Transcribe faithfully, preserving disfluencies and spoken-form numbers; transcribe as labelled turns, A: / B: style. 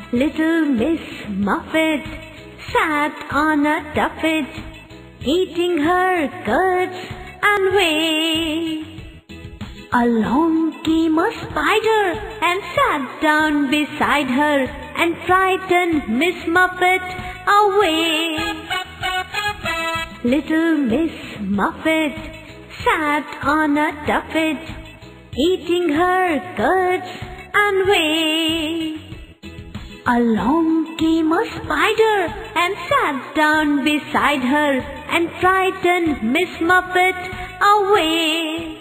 A: Little Miss Muffet sat on a tuffet, eating her curds and whey. Along came a spider and sat down beside her and frightened Miss Muffet away. Little Miss Muffet sat on a tuffet, eating her curds and whey. Along came a spider and sat down beside her and frightened Miss Muffet away.